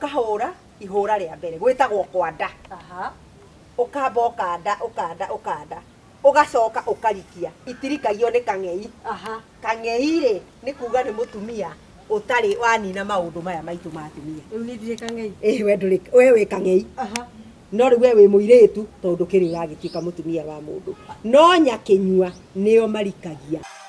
Kahora ihora ria mbere gwitagwo kwanda. Aha. Ukamba ukanda ugacoka ukarikia itirikagio ni kang'ei. Aha. Kang'ei ri ni kuga ni mutumia utari wanina maundu maya maitu ma atumia. Riu ni ndire kang'ei. We wi kang'ei. Aha. No riu we wi muiritu tondu kiri ugagituika mutumia wa mundu. No nyakinyua nio marikagia.